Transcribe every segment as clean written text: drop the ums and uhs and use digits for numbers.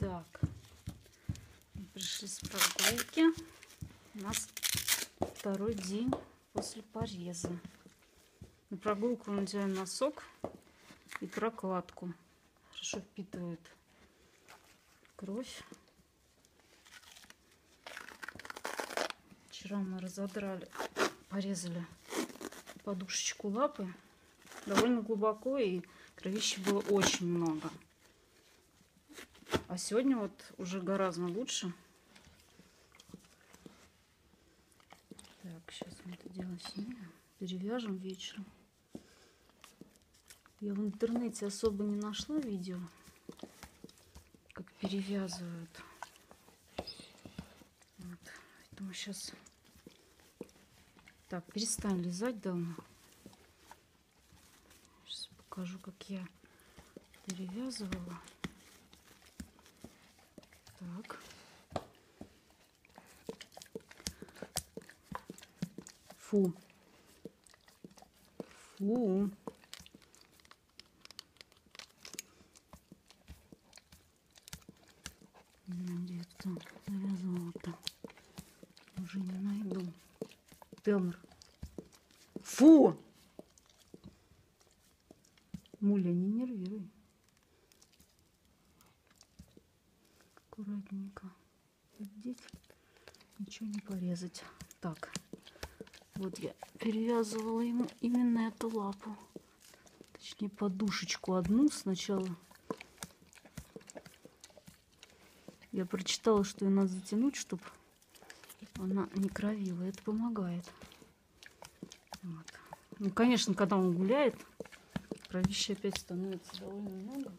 Так, мы пришли с прогулки. У нас второй день после пореза. На прогулку мы надеваем носок и прокладку. Хорошо впитывает кровь. Вчера мы разодрали, порезали подушечку лапы довольно глубоко, и кровищи было очень много. А сегодня вот уже гораздо лучше. Так, сейчас мы это дело снимем, перевяжем вечером. Я в интернете особо не нашла видео, как перевязывают. Вот. Поэтому сейчас... Так, перестань лизать давно. Сейчас покажу, как я перевязывала. Так. Фу. Фу. Где это завязывала-то? Уже не найду. Делмар. Фу! Муля, не нервируй. Аккуратненько. Здесь ничего не порезать. Так. Вот я перевязывала ему именно эту лапу. Точнее, подушечку одну сначала. Я прочитала, что ее надо затянуть, чтобы она не кровила. Это помогает. Вот. Ну, конечно, когда он гуляет, кровища опять становится довольно много.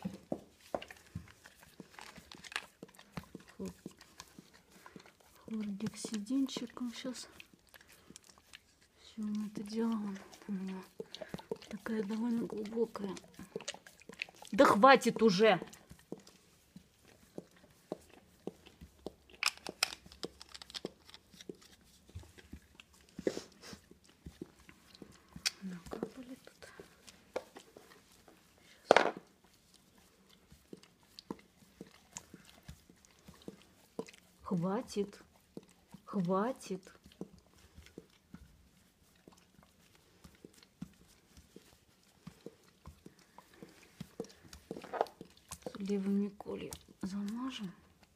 Хлоргексидинчиком сейчас все мы это делаем. У меня такая довольно глубокая. Да хватит уже! Накапали тут. Сейчас. Хватит. Хватит. Левыми колью замажем.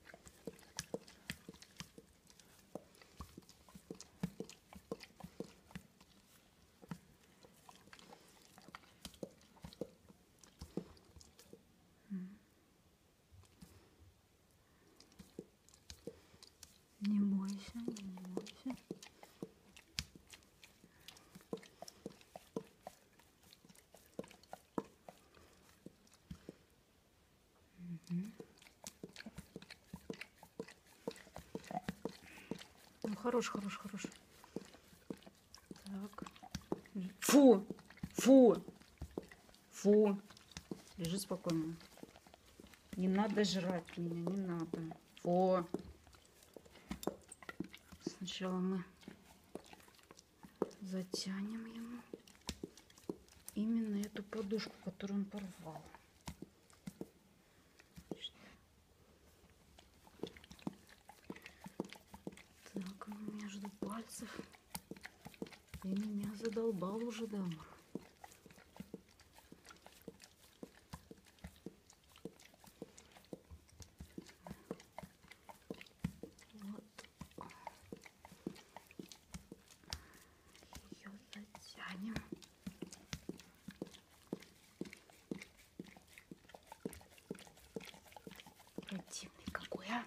Не бойся, не бойся. Ну, хорош. Так. Фу! Фу! Фу! Лежи спокойно. Не надо жрать меня, не надо. Фу! Сначала мы затянем ему именно эту подушку, которую он порвал. Так, между пальцев. Ты меня задолбал уже, Делмар. Вот. Ее затянем. Противный какой, а?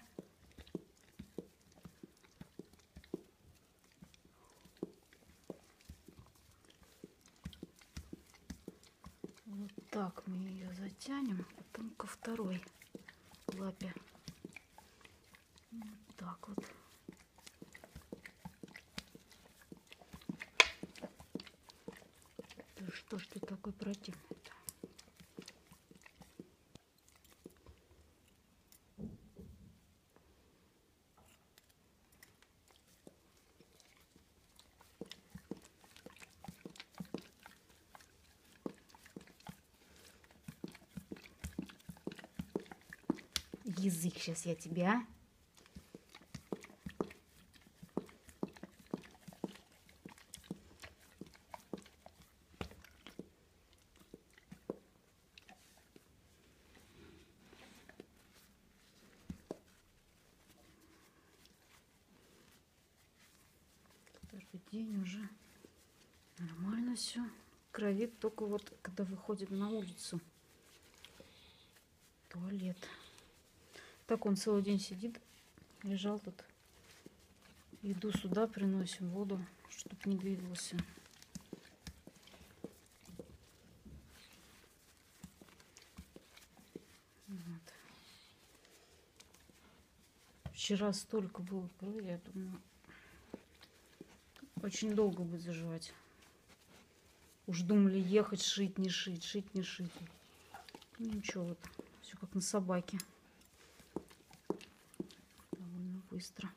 Вот так мы ее затянем, потом ко второй лапе. Вот так вот. Да что ж ты такой противный-то? язык сейчас я тебя. Второй день уже. Нормально все. Кровит только вот, когда выходит на улицу. Туалет. Так он целый день сидит. Лежал тут. Еду сюда приносим, воду, чтобы не двигался. Вот. Вчера столько было крови, я думаю, очень долго будет заживать. Уж думали ехать, шить, не шить, шить, не шить. Ну, ничего, вот все как на собаке. Довольно быстро.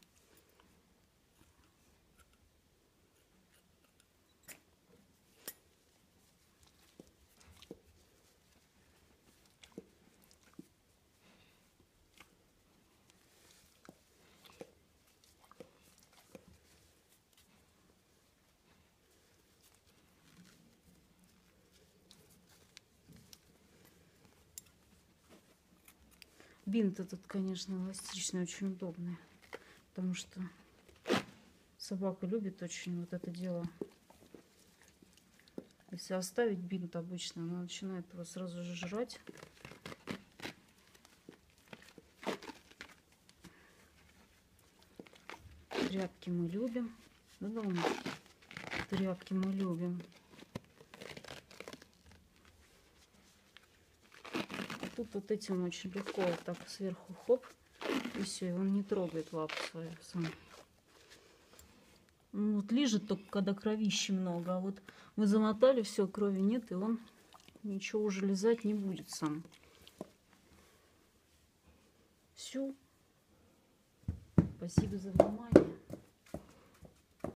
Бинт этот, конечно, эластичный, очень удобный, потому что собака любит очень вот это дело. Если оставить бинт обычно, она начинает его сразу же жрать. Тряпки мы любим. Да, дома? Тряпки мы любим. Тут вот этим очень легко вот так сверху хоп, и все, и он не трогает лапу свою сам. Ну, вот лежит только когда кровищи много, а вот мы замотали, все, крови нет, и он ничего уже лизать не будет сам. Все. Спасибо за внимание.